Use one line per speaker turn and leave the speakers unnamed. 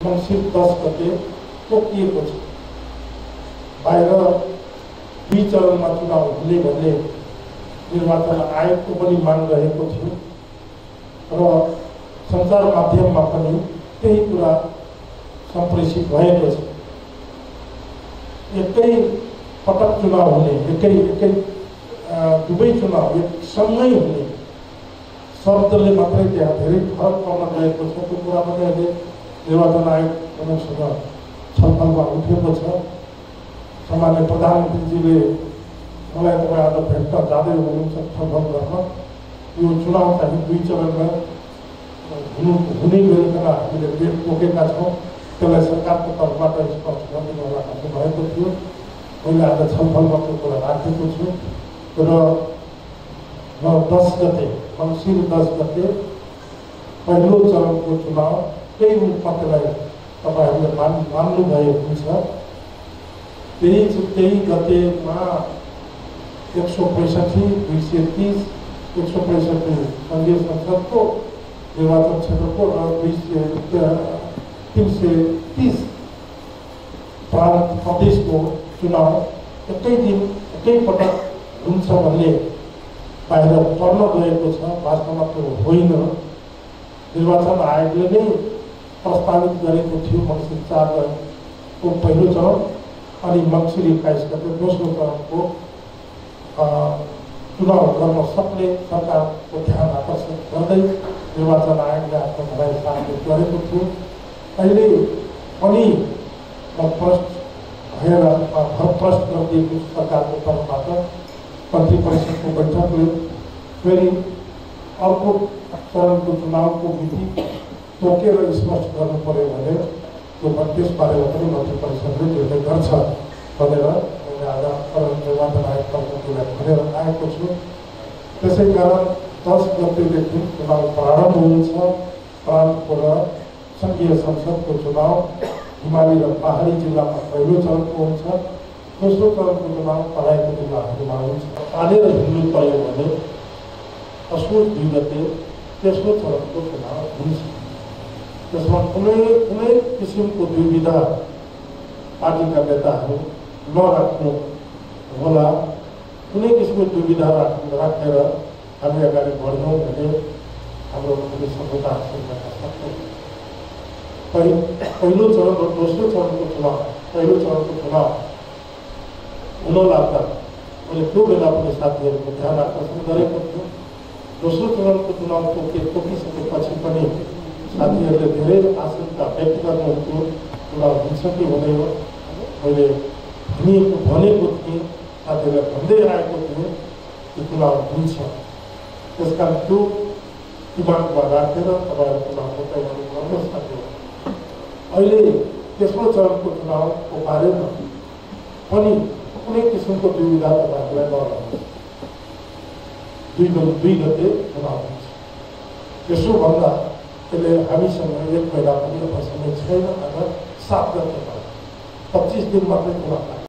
मङ्सिर 10 गते तोकिएको छ। बाहिर 2 चरणमा चुनाव हुने भन्ने निर्वाचन आयोगको पनि माग रहेको थियो र सञ्चार माध्यममा पनि त्यही कुरा सम्प्रेषित भएको छ। एकै पटक चुनाव हुने, एकै दुवै चुनाव एकसँगै हुने शब्दले मात्रै त्यहाँ धेरै फरक पर्न गएको छ। त्यो कुरा पनि अहिले निर्वाचन आयोग प्रमुखसँग छलफलमा उठेको छ। सामान्य प्रधानमन्त्रीजीले मलाई तपाईँ आज भेट्न जाँदै हुनुहुन्छ छलफल गर्न। यो चुनाव चाहिँ 2 चरणमा हुने गरिकन हामीले डेट तोकेका छौँ। त्यसलाई सरकारको तर्फबाट स्पष्ट गरिदिनु भएको थियो। मैले आज छलफलमा त्यो कुरा राखेको छु र 10 गते मङ्सिर 10 गते पहिलो चरणको चुनाव त्यही रूपमा त्यसलाई तपाईँहरूले मान्नुभयो हुन्छ। त्यही गतेमा 165, 230, 165 सङ्घीय संसदको निर्वाचन क्षेत्रको र 330 प्रान्त प्रदेशको चुनाव एकै दिन एकै पटक हुन्छ भन्ने बाहिर पर्न गएको छ। वास्तवमा त्यो होइन। निर्वाचन आयोगले नै प्रस्तावित गरेको थियो मङ्सिर 4 को पहिलो चरण अनि मङ्सिर 21 गते दोस्रो चरणको चुनाव गर्न सक्ने सरकारको ध्यान आकर्षित गर्दै निर्वाचन आयोगले आफ्नो भनाइ साबित गरेको थियो। अहिले पनि प्रश्न भएर भरप्रश्न गरिदिएको सरकारको तर्फबाट मन्त्री परिषदको बैठकले फेरि अर्को चरणको चुनावको मिति तोकेर स्पष्ट गर्नु पर्यो भने त्यो त्यसबारेमा पनि मन्त्री परिषदले निर्णय गर्छ भनेर मैले आज निर्वाचन आयोगलाई भनेर आएको छु। त्यसै कारण 10 गतेदेखि चुनाव प्रारम्भ हुन्छ। प्रान्तको र सङ्घीय संसदको चुनाव हिमाली र पहाडी जिल्लामा पहिलो चरणको हुन्छ। दोस्रो चरणको चुनाव तराईको जिल्लाहरूमा हुन्छ। तानेर हिँड्नु पर्यो भने असोज 2 गते तेस्रो चरणको चुनाव हुन्छ। त्यसमा कुनै किसिमको दुविधा पार्टीका नेताहरू नराख्नु होला। कुनै किसिमको दुविधा राखेर हामी अगाडि बढ्यौँ भने हाम्रो सफलता हासिल गर्न सक्छौँ। पहिलो चरण र दोस्रो चरणको चुनाव, पहिलो चरणको चुनाव हुन लाग्दा मैले त्यो बेला पनि साथीहरूको ध्यान आकर्षण गरेको थियो। दोस्रो चरणको चुनाव तोकिसकेपछि पनि साथीहरूले धेरै आशंका व्यक्त गर्नुहुन्थ्यो चुनाव हुन्छ कि हुँदैन। मैले भनेको थिएँ, साथीहरूलाई भन्दै आएको थिएँ कि चुनाव हुन्छ। त्यस कारण त्यो दिमागमा राखेर तपाईँहरूको चुनावको तयारी गर्नुहोस् साथीहरू। अहिले तेस्रो चरणको चुनावको बारेमा पनि कुनै किसिमको दुविधा तपाईँहरूलाई नरहोस्। 2 गते चुनाव हुन्छ। त्यसो भन्दा त्यसले हामीसँग 1 महिना पनि समय छैन। अगर 7 गते 25 दिन मात्रै चुनाव